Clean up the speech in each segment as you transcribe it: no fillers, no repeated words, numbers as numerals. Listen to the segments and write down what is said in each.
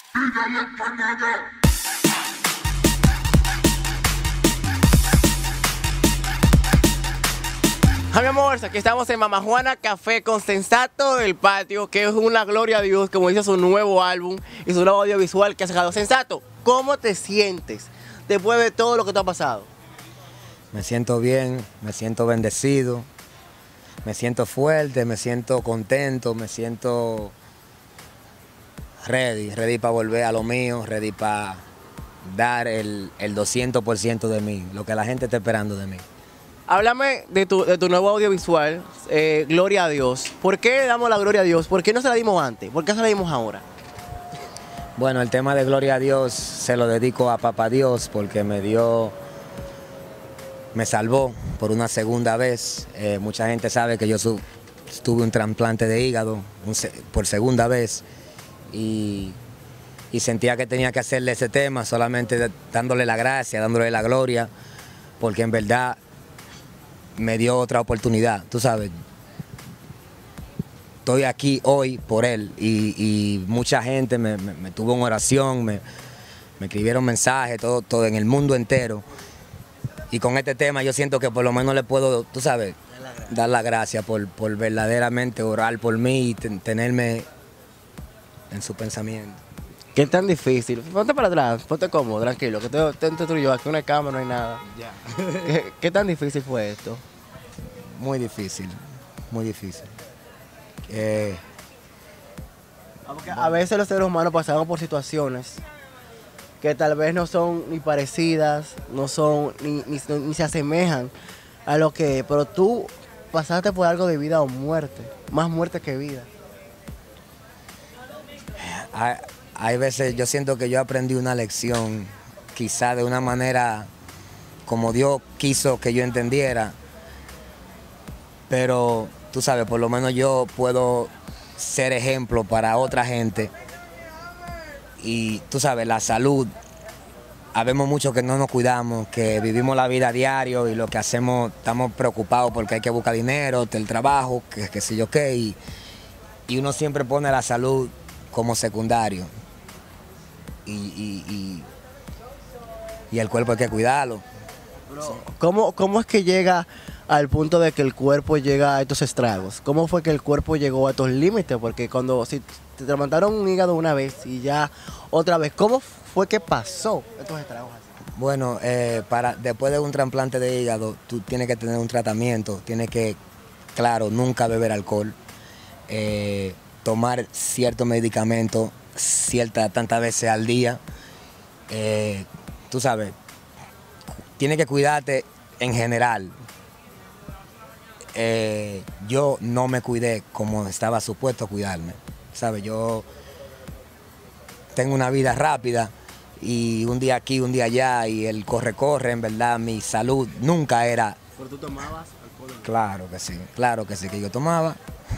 Mi amor, aquí estamos en Mama Juana Café con Sensato El Patio, que es una gloria a Dios, como dice su nuevo álbum y su nuevo audiovisual que ha sacado. Sensato, ¿cómo te sientes después de todo lo que te ha pasado? Me siento bien, me siento bendecido, me siento fuerte, me siento contento, me siento ready para volver a lo mío, ready para dar el 200% de mí, lo que la gente está esperando de mí. Háblame de tu nuevo audiovisual, Gloria a Dios. ¿Por qué damos la gloria a Dios? ¿Por qué no se la dimos antes? ¿Por qué se la dimos ahora? Bueno, el tema de Gloria a Dios se lo dedico a Papá Dios porque me salvó por una segunda vez. Mucha gente sabe que yo tuve un trasplante de hígado por segunda vez y sentía que tenía que hacerle ese tema solamente dándole la gracia, dándole la gloria, porque en verdad me dio otra oportunidad, tú sabes. Estoy aquí hoy por él y mucha gente me tuvo en oración, me escribieron mensajes, todo en el mundo entero. Y con este tema yo siento que por lo menos le puedo, tú sabes, dar la gracia por verdaderamente orar por mí y tenerme en su pensamiento. ¿Qué tan difícil? Ponte para atrás, ponte cómodo, tranquilo, que te instruyo, aquí no hay cámara, no hay nada. Ya. ¿Qué tan difícil fue esto? Muy difícil, muy difícil. Porque a veces los seres humanos pasamos por situaciones que tal vez no son ni parecidas, no son ni se asemejan a lo que, pero tú pasaste por algo de vida o muerte, más muerte que vida. Hay veces yo siento que yo aprendí una lección, quizá de una manera como Dios quiso que yo entendiera, pero tú sabes, por lo menos yo puedo ser ejemplo para otra gente. Y tú sabes, la salud, habemos muchos que no nos cuidamos, que vivimos la vida a diario y lo que hacemos, estamos preocupados porque hay que buscar dinero, el trabajo, que sé yo qué, y uno siempre pone la salud como secundario. Y el cuerpo hay que cuidarlo. ¿Cómo es que llega al punto de que el cuerpo llega a estos estragos? ¿Cómo fue que el cuerpo llegó a estos límites? Porque si te levantaron un hígado una vez y ya otra vez, ¿cómo fue que pasó estos estragos así? Bueno, después de un trasplante de hígado, tú tienes que tener un tratamiento, tienes que, claro, nunca beber alcohol, tomar ciertos medicamentos tantas veces al día, tú sabes, tienes que cuidarte en general. Yo no me cuidé como estaba supuesto cuidarme, ¿sabes? Yo tengo una vida rápida y un día aquí, un día allá y el corre, en verdad mi salud nunca era... ¿Pero tú tomabas alcohol? Claro que sí, que yo tomaba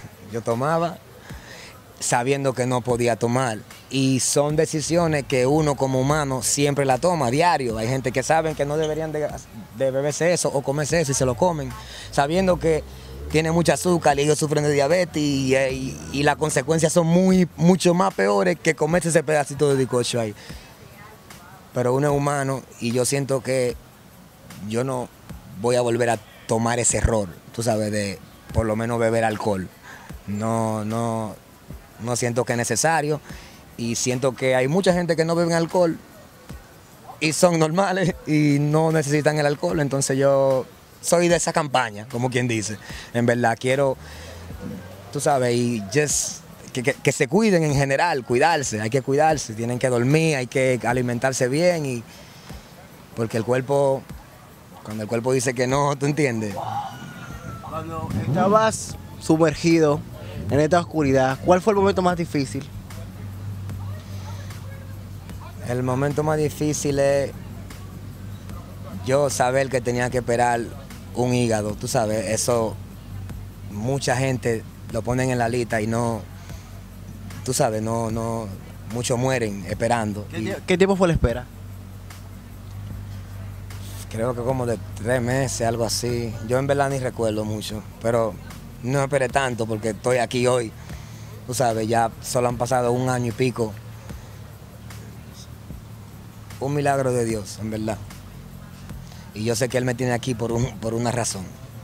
sabiendo que no podía tomar. Y son decisiones que uno como humano siempre la toma a diario. Hay gente que saben que no deberían de beberse eso o comerse eso y se lo comen, sabiendo que tiene mucho azúcar y ellos sufren de diabetes y las consecuencias son mucho más peores que comerse ese pedacito de bizcocho ahí. Pero uno es humano y yo siento que yo no voy a volver a tomar ese error, tú sabes, de por lo menos beber alcohol. No siento que es necesario y siento que hay mucha gente que no beben alcohol y son normales y no necesitan el alcohol, entonces yo soy de esa campaña, como quien dice. En verdad quiero, tú sabes, y que se cuiden en general, cuidarse, hay que cuidarse, tienen que dormir, hay que alimentarse bien porque el cuerpo, cuando el cuerpo dice que no, ¿tú entiendes? Cuando estabas sumergido en esta oscuridad, ¿cuál fue el momento más difícil? El momento más difícil es yo saber que tenía que esperar un hígado, tú sabes, eso mucha gente lo ponen en la lista y no, tú sabes, no, muchos mueren esperando. ¿Qué tiempo fue la espera? Creo que como de 3 meses, algo así. Yo en verdad ni recuerdo mucho, pero no esperé tanto porque estoy aquí hoy. Tú sabes, ya solo han pasado 1 año y pico un milagro de Dios, en verdad. Y yo sé que Él me tiene aquí por una razón.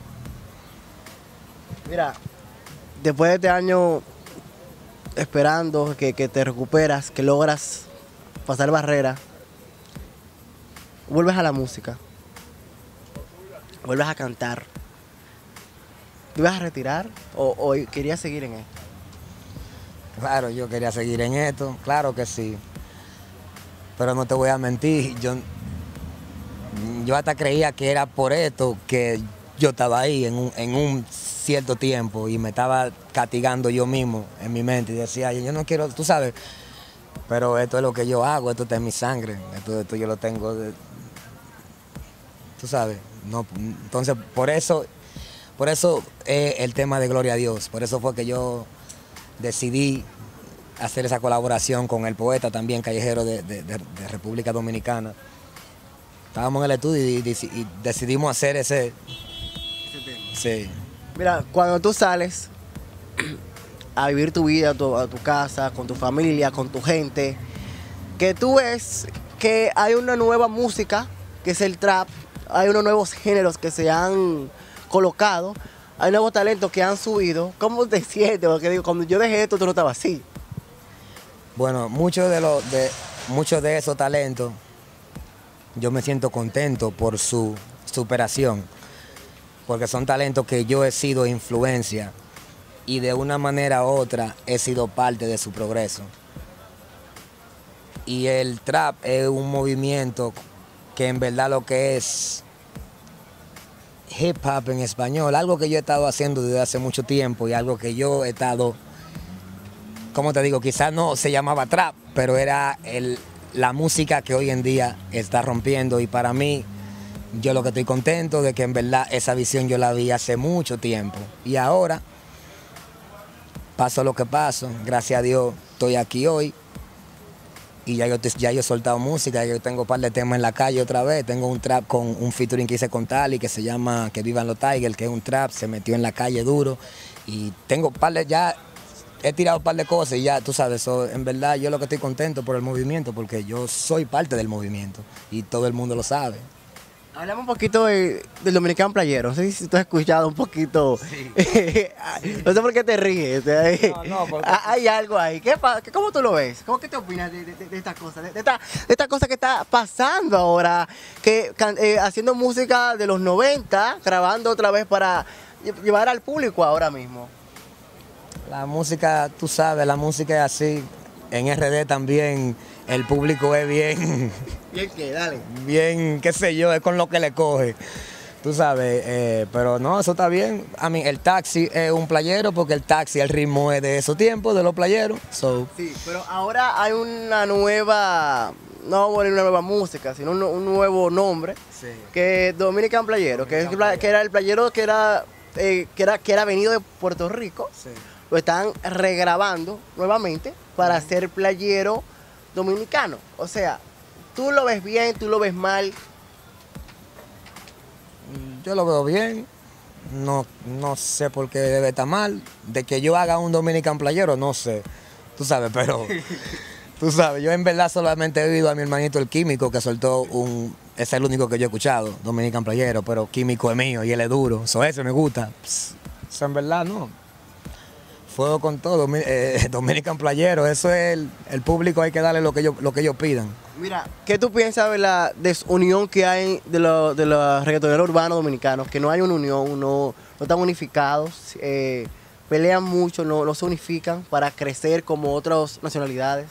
Mira, después de este año esperando que te recuperas, que logras pasar barreras, vuelves a la música, vuelves a cantar. ¿Te ibas a retirar o querías seguir en esto? Claro, yo quería seguir en esto, claro que sí. Pero no te voy a mentir, yo hasta creía que era por esto que yo estaba ahí en un cierto tiempo y me estaba castigando yo mismo en mi mente y decía, yo no quiero, tú sabes, pero esto es lo que yo hago, esto está en mi sangre, esto yo lo tengo, tú sabes. No, entonces por eso el tema de Gloria a Dios, por eso fue que yo decidí hacer esa colaboración con el poeta también callejero de República Dominicana. Estábamos en el estudio y decidimos hacer ese tema. Sí. Mira, cuando tú sales a vivir tu vida, a tu casa, con tu familia, con tu gente, que tú ves que hay una nueva música, que es el trap, hay unos nuevos géneros que se han colocado, hay nuevos talentos que han subido, ¿cómo te sientes? Porque digo, cuando yo dejé esto, tú no estabas así. Bueno, muchos de esos talentos, yo me siento contento por su superación, porque son talentos que yo he sido influencia y de una manera u otra he sido parte de su progreso. Y el trap es un movimiento que en verdad lo que es hip hop en español, algo que yo he estado haciendo desde hace mucho tiempo y algo que yo he estado, como te digo, quizás no se llamaba trap, pero era la música que hoy en día está rompiendo y para mí, yo lo que estoy contento de que en verdad esa visión yo la vi hace mucho tiempo y ahora, paso lo que paso, gracias a Dios estoy aquí hoy y ya yo he soltado música, yo tengo un par de temas en la calle otra vez, tengo un trap con un featuring que hice con Tali que se llama Que Vivan los Tigers, que es un trap, se metió en la calle duro y tengo un par de, ya he tirado un par de cosas y ya, tú sabes, en verdad yo lo que estoy contento por el movimiento porque yo soy parte del movimiento y todo el mundo lo sabe. Hablamos un poquito del Dominicano Playero. No sé si tú has escuchado un poquito. Sí. No sé por qué te ríes. No, porque... Hay algo ahí. ¿Cómo tú lo ves? ¿Qué te opinas de esta cosa? De esta cosa que está pasando ahora. Haciendo música de los 90, grabando otra vez para llevar al público ahora mismo. La música, tú sabes, la música es así. En RD también el público es bien... ¿Bien qué? Dale. Bien, qué sé yo, es con lo que le coge. Tú sabes, pero no, eso está bien. A mí, el taxi es un playero porque el taxi, el ritmo es de esos tiempos, de los playeros. Sí, pero ahora hay una nueva, no una nueva música, sino un nuevo nombre, sí, que es Dominican Playero, que era el playero que era venido de Puerto Rico. Sí. Lo están regrabando nuevamente para ser playero dominicano. O sea, tú lo ves bien, tú lo ves mal. Yo lo veo bien, no sé por qué debe estar mal. De que yo haga un Dominican Playero, no sé, tú sabes, pero tú sabes, yo en verdad solamente he oído a mi hermanito el Químico que soltó es el único que yo he escuchado, Dominican Playero, pero Químico es mío y él es duro, ese me gusta. Eso en verdad no. Fuego con todo, Dominican Playero, eso es el público, hay que darle lo que ellos pidan. Mira, ¿qué tú piensas de la desunión que hay de los reggaetoneros urbanos dominicanos? Que no hay una unión, no están unificados, pelean mucho, no se unifican para crecer como otras nacionalidades.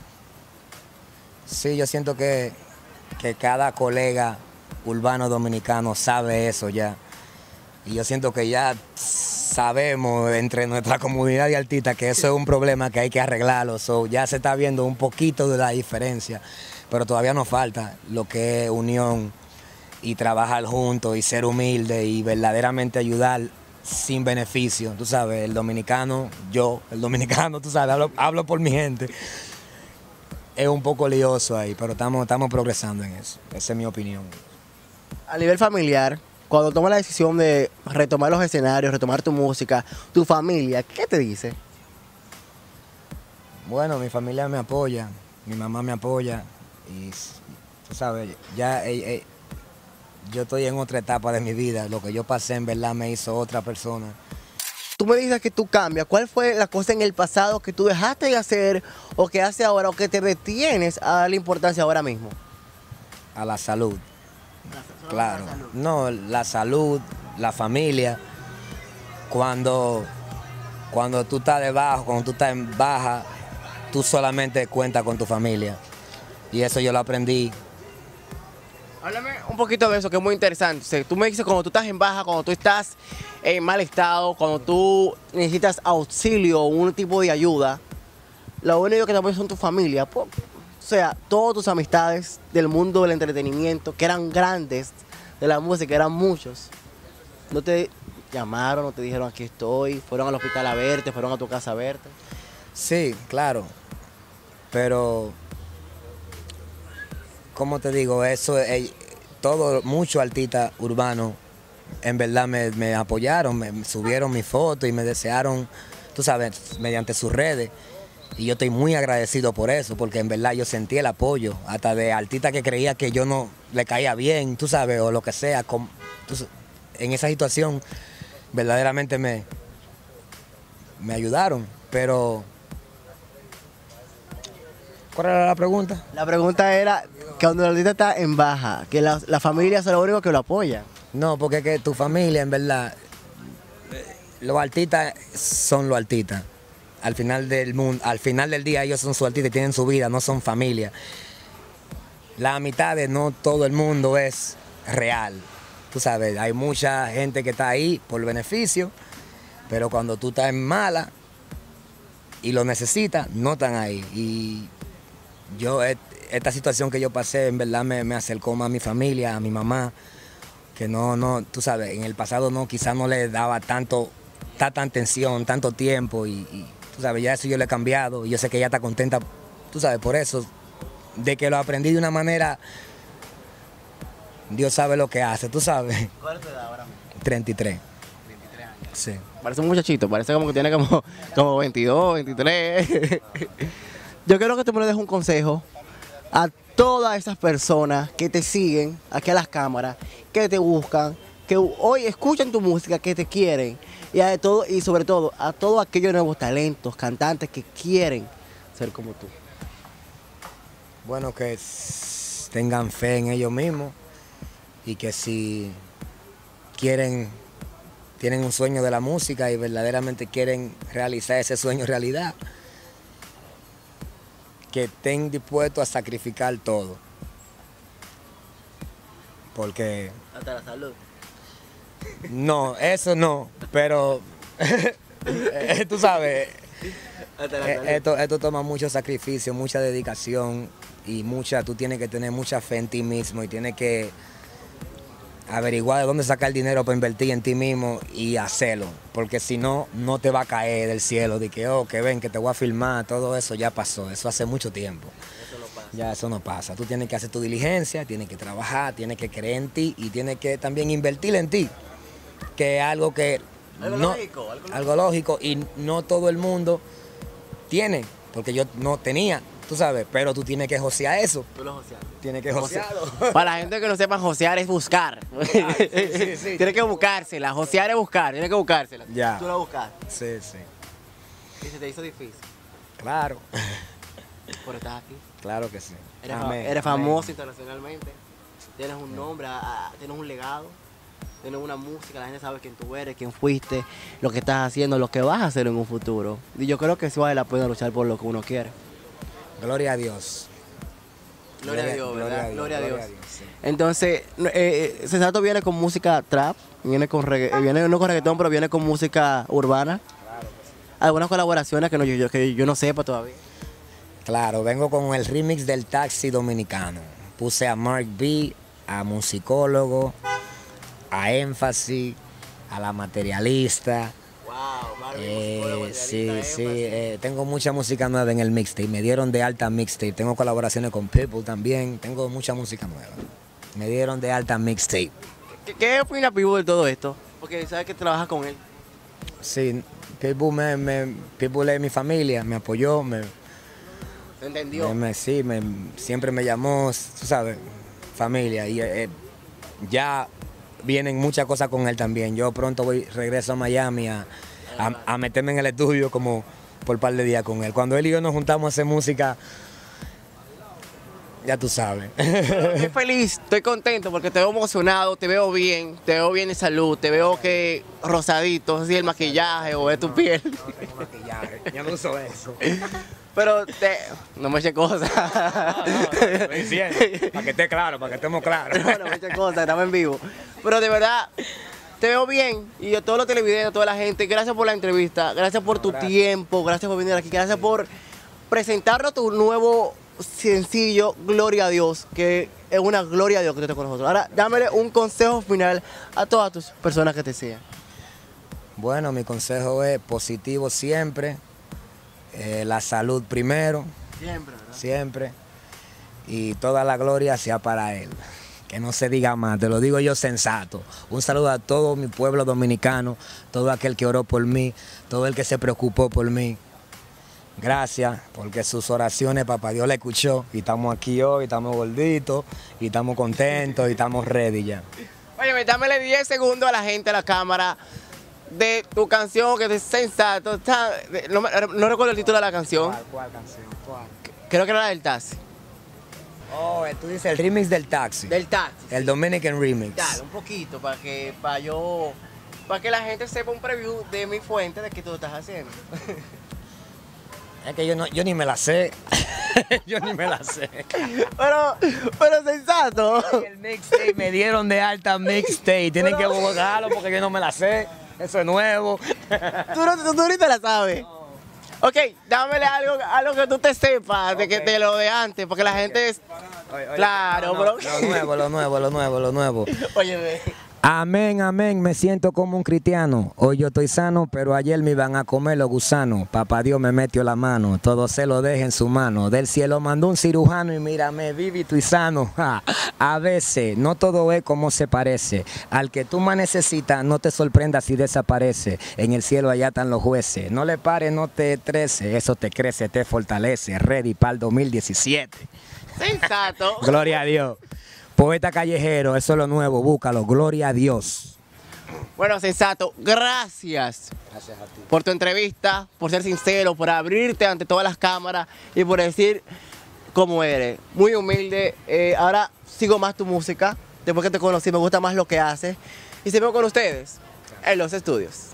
Sí, yo siento que cada colega urbano dominicano sabe eso ya. Y yo siento que ya sabemos entre nuestra comunidad de artistas que eso es un problema que hay que arreglarlo. Ya se está viendo un poquito de la diferencia, pero todavía nos falta lo que es unión y trabajar juntos y ser humilde y verdaderamente ayudar sin beneficio. Tú sabes, el dominicano, tú sabes, hablo por mi gente. Es un poco lioso ahí, pero estamos progresando en eso. Esa es mi opinión. A nivel familiar, cuando tomas la decisión de retomar los escenarios, retomar tu música, tu familia, ¿qué te dice? Bueno, mi familia me apoya, mi mamá me apoya tú sabes, ya yo estoy en otra etapa de mi vida. Lo que yo pasé en verdad me hizo otra persona. Tú me dices que tú cambias. ¿Cuál fue la cosa en el pasado que tú dejaste de hacer o que haces ahora o que te detienes a darle importancia ahora mismo? A la salud. Claro. No, la salud, la familia. Cuando tú estás debajo, cuando tú estás en baja, tú solamente cuentas con tu familia. Y eso yo lo aprendí. Háblame un poquito de eso, que es muy interesante. O sea, tú me dices cuando tú estás en baja, cuando tú estás en mal estado, cuando tú necesitas auxilio o un tipo de ayuda, lo único que te apoya son tu familia. O sea, todas tus amistades del mundo del entretenimiento, que eran grandes, de la música, eran muchos. No te llamaron, no te dijeron aquí estoy, fueron al hospital a verte, fueron a tu casa a verte. Sí, claro. Pero, ¿cómo te digo? Eso, muchos artistas urbanos en verdad me apoyaron, me subieron mi foto y me desearon, tú sabes, mediante sus redes. Y yo estoy muy agradecido por eso, porque en verdad yo sentí el apoyo, hasta de artistas que creía que yo no le caía bien, tú sabes, o lo que sea. En esa situación verdaderamente me ayudaron, pero... ¿Cuál era la pregunta? La pregunta era que cuando el artista está en baja, que la familia es lo único que lo apoya. No, porque es que tu familia, en verdad, los artistas son los artistas. Al final del mundo, al final del día ellos son sus artistas y tienen su vida, no son familia. Las amistades, no todo el mundo es real. Tú sabes, hay mucha gente que está ahí por beneficio, pero cuando tú estás en mala y lo necesitas, no están ahí. Y esta situación que yo pasé, en verdad me acercó más a mi familia, a mi mamá, que no, tú sabes, en el pasado quizás no le daba tanta atención, tanto tiempo y tú sabes, ya eso yo le he cambiado y yo sé que ella está contenta, tú sabes, por eso, de que lo aprendí de una manera, Dios sabe lo que hace, tú sabes. ¿Cuál es tu edad ahora mismo? 33. 23 años. Sí. Parece un muchachito, parece como que tiene como 22, 23. Yo quiero que tú me le des un consejo a todas esas personas que te siguen aquí a las cámaras, que te buscan, que hoy escuchan tu música, que te quieren, y sobre todo a todos aquellos nuevos talentos, cantantes que quieren ser como tú. Bueno, que tengan fe en ellos mismos y que si tienen un sueño de la música y verdaderamente quieren realizar ese sueño realidad, que estén dispuestos a sacrificar todo. Porque... Hasta la salud. No, eso no, pero tú sabes, esto toma mucho sacrificio, mucha dedicación y tú tienes que tener mucha fe en ti mismo y tienes que averiguar de dónde sacar el dinero para invertir en ti mismo y hacerlo, porque si no, no te va a caer del cielo de que ven, que te voy a filmar, todo eso ya pasó, eso hace mucho tiempo. Eso no pasa. Ya eso no pasa, tú tienes que hacer tu diligencia, tienes que trabajar, tienes que creer en ti y tienes que también invertir en ti, que es algo que... Algo lógico y no todo el mundo tiene, porque yo no tenía, tú sabes, pero tú tienes que josear eso. Tú lo joseaste. Tienes que josearlo. Para la gente que no sepa, josear es buscar. Sí. Tienes que buscársela, josear es buscar, tienes que buscársela. Ya. Tú la buscaste. Sí. Y se te hizo difícil. Claro. Por estar aquí. Claro que sí. Eres famoso internacionalmente. Tienes un nombre, tienes un legado. Tienes una música, la gente sabe quién tú eres, quién fuiste, lo que estás haciendo, lo que vas a hacer en un futuro. Y yo creo que sí vale la pena luchar por lo que uno quiere. Gloria a Dios. Gloria a Dios, ¿verdad? Gloria a Dios. Sí. Entonces, Cesato viene con música trap, viene no con reggaetón, pero viene con música urbana. Algunas colaboraciones que yo no sepa todavía. Claro, vengo con el remix del Taxi Dominicano. Puse a Mark B, a Musicólogo, a Énfasis, a La Materialista. Wow, Sí, tengo mucha música nueva en el mixtape. Me dieron de alta mixtape. Tengo colaboraciones con Pitbull también. Tengo mucha música nueva. Me dieron de alta mixtape. ¿Qué opina Pitbull de todo esto? Porque sabes que trabajas con él. Sí, Pitbull, Pitbull es mi familia, me apoyó, ¿Te entendió? Sí, siempre me llamó, tú sabes, familia. Y ya vienen muchas cosas con él también. Yo pronto regreso a Miami a meterme en el estudio como por un par de días con él. Cuando él y yo nos juntamos a hacer música, ya tú sabes. Estoy feliz, estoy contento porque te veo emocionado, te veo bien de salud, te veo que rosadito, no sé si el maquillaje o es tu piel. No tengo maquillaje, yo no uso eso. Pero no me eche cosas. No, estoy diciendo, para que esté claro, para que estemos claros. No me eche cosas, estamos en vivo. Pero de verdad, te veo bien y a todos los televidentes, a toda la gente, gracias por la entrevista, gracias por tu tiempo, gracias por venir aquí, gracias por presentarnos tu nuevo sencillo, Gloria a Dios, que es una gloria a Dios que tú estés con nosotros. Ahora, dámele un consejo final a todas tus personas que te sigan. Bueno, mi consejo es positivo siempre, la salud primero. Siempre, ¿verdad? Siempre. Y toda la gloria sea para Él. Que no se diga más, te lo digo yo sensato. Un saludo a todo mi pueblo dominicano, todo aquel que oró por mí, todo el que se preocupó por mí. Gracias, porque sus oraciones papá Dios le escuchó y estamos aquí hoy, estamos gorditos y estamos contentos y estamos ready ya. Oye, dámele 10 segundos a la gente, a la cámara, de tu canción que es sensato. No recuerdo el título de la canción. ¿Cuál canción? ¿Cuál? Creo que era la del taxi. Oh, tú dices el remix del taxi. Del taxi. El Dominican Remix. Dale, un poquito para que la gente sepa un preview de mi fuente de que tú lo estás haciendo. Es que yo ni me la sé. Yo ni me la sé. pero sensato. El mixtape, me dieron de alta mixtape. Tienen que buscarlo porque yo no me la sé. Eso es nuevo. Tú ahorita la sabes. No. Ok, dámele algo que tú te sepas de lo de antes, porque la gente es... Oye, claro, bro. Lo nuevo. Oye, ve. Amén, amén, me siento como un cristiano. Hoy yo estoy sano, pero ayer me iban a comer los gusanos. Papá Dios me metió la mano, todo se lo deja en su mano. Del cielo mandó un cirujano y mírame, vivito y sano. A veces no todo es como se parece. Al que tú más necesitas, no te sorprendas si desaparece. En el cielo allá están los jueces. No le pares, no te estreses, eso te crece, te fortalece. Ready para el 2017. Sensato. Gloria a Dios. Poeta callejero, eso es lo nuevo, búscalo, gloria a Dios. Bueno, sensato, gracias Gracias a ti. por tu entrevista, por ser sincero, por abrirte ante todas las cámaras y por decir cómo eres. Muy humilde. Ahora sigo más tu música, después que te conocí me gusta más lo que haces. Y se veo con ustedes en los estudios.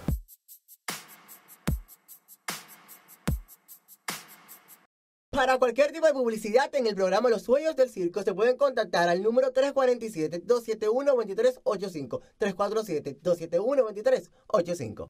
Para cualquier tipo de publicidad en el programa Los Sueños del Circo se pueden contactar al número 347-271-2385. 347-271-2385.